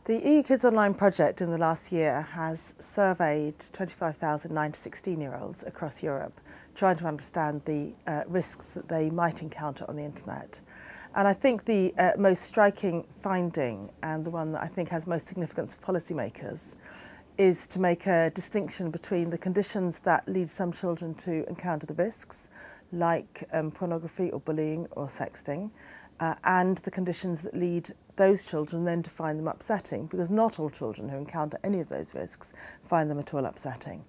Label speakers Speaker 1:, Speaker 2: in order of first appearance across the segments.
Speaker 1: The EU Kids Online project in the last year has surveyed 25,000 9 to 16-year-olds across Europe, trying to understand the risks that they might encounter on the internet. And I think the most striking finding, and the one that I think has most significance for policymakers, is to make a distinction between the conditions that lead some children to encounter the risks, like pornography or bullying or sexting, and the conditions that lead those children then to find them upsetting, because not all children who encounter any of those risks find them at all upsetting.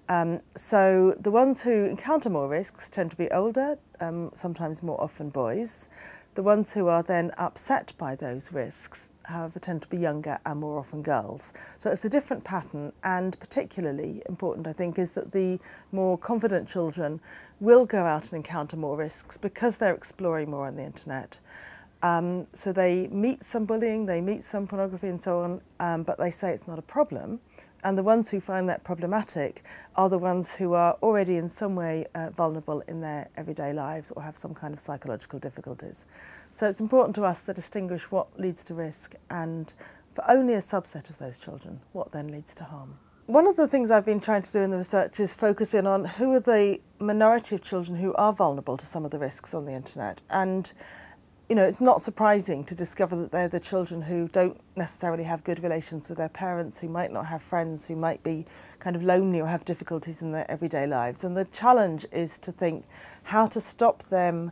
Speaker 1: So the ones who encounter more risks tend to be older, sometimes more often boys. The ones who are then upset by those risks, however, tend to be younger and more often girls. So it's a different pattern, and particularly important, I think, is that the more confident children will go out and encounter more risks because they're exploring more on the internet. So they meet some bullying, they meet some pornography and so on, but they say it's not a problem. And the ones who find that problematic are the ones who are already in some way vulnerable in their everyday lives or have some kind of psychological difficulties. So it's important to us to distinguish what leads to risk, and for only a subset of those children, what then leads to harm. One of the things I've been trying to do in the research is focus in on who are the minority of children who are vulnerable to some of the risks on the internet. And you know, it's not surprising to discover that they're the children who don't necessarily have good relations with their parents, who might not have friends, who might be kind of lonely or have difficulties in their everyday lives. And the challenge is to think how to stop them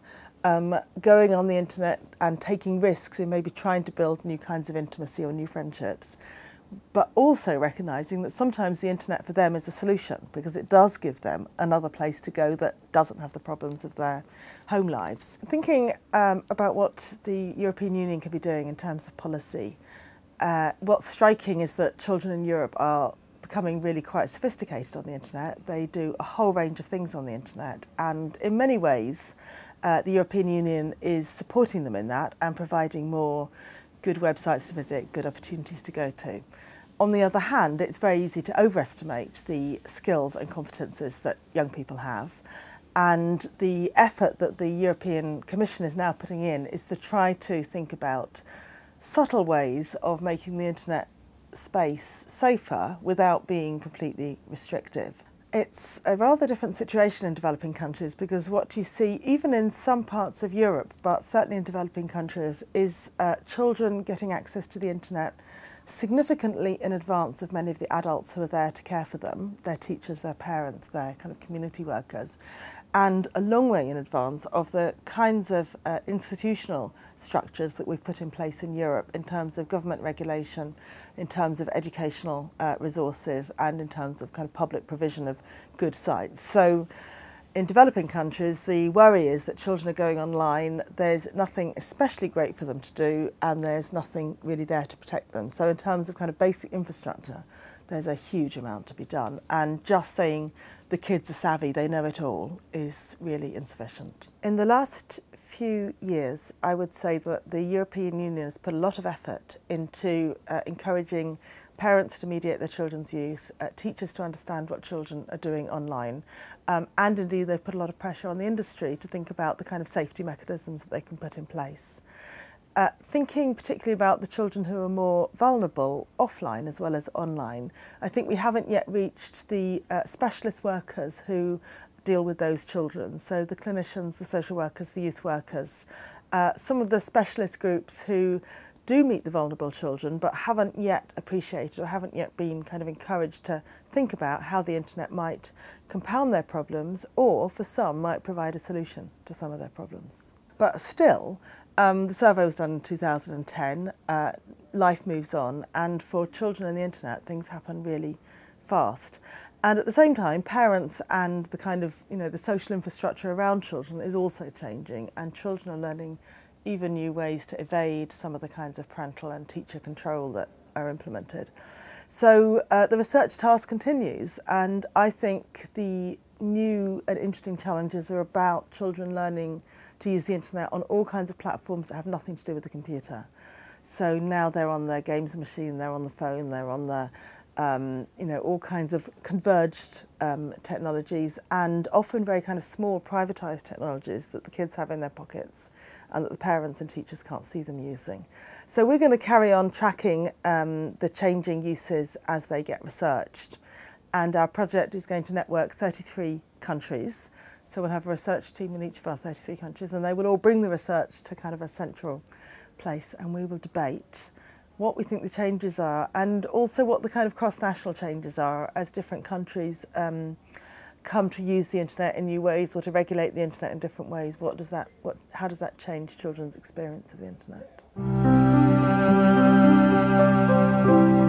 Speaker 1: going on the internet and taking risks in maybe trying to build new kinds of intimacy or new friendships, but also recognising that sometimes the internet for them is a solution, because it does give them another place to go that doesn't have the problems of their home lives. Thinking about what the European Union can be doing in terms of policy, what's striking is that children in Europe are becoming really quite sophisticated on the internet. They do a whole range of things on the internet, and in many ways the European Union is supporting them in that and providing more good websites to visit, good opportunities to go to. On the other hand, it's very easy to overestimate the skills and competences that young people have. And the effort that the European Commission is now putting in is to try to think about subtle ways of making the internet space safer without being completely restrictive. It's a rather different situation in developing countries, because what you see, even in some parts of Europe, but certainly in developing countries, is children getting access to the internet significantly in advance of many of the adults who are there to care for them, their teachers, their parents, their kind of community workers, and a long way in advance of the kinds of institutional structures that we've put in place in Europe in terms of government regulation, in terms of educational resources, and in terms of kind of public provision of good sites. So in developing countries, the worry is that children are going online, there's nothing especially great for them to do, and there's nothing really there to protect them. So in terms of kind of basic infrastructure, there's a huge amount to be done. And just saying the kids are savvy, they know it all, is really insufficient. In the last few years, I would say that the European Union has put a lot of effort into encouraging parents to mediate their children's use, teachers to understand what children are doing online, and indeed they've put a lot of pressure on the industry to think about the kind of safety mechanisms that they can put in place. Thinking particularly about the children who are more vulnerable offline as well as online, I think we haven't yet reached the specialist workers who deal with those children, so the clinicians, the social workers, the youth workers, some of the specialist groups who do meet the vulnerable children but haven't yet appreciated or haven't yet been kind of encouraged to think about how the internet might compound their problems, or for some might provide a solution to some of their problems. But still, the survey was done in 2010, life moves on, and for children on the internet things happen really fast. And at the same time, parents and the kind of, you know, the social infrastructure around children is also changing, and children are learning even new ways to evade some of the kinds of parental and teacher control that are implemented. So the research task continues, and I think the new and interesting challenges are about children learning to use the internet on all kinds of platforms that have nothing to do with the computer. So now they're on their games machine, they're on the phone, they're on the all kinds of converged technologies, and often very kind of small privatised technologies that the kids have in their pockets and that the parents and teachers can't see them using. So we're going to carry on tracking the changing uses as they get researched. And our project is going to network 33 countries. So we'll have a research team in each of our 33 countries, and they will all bring the research to kind of a central place, and we will debate what we think the changes are, and also what the kind of cross-national changes are as different countries come to use the internet in new ways or to regulate the internet in different ways. How does that change children's experience of the internet?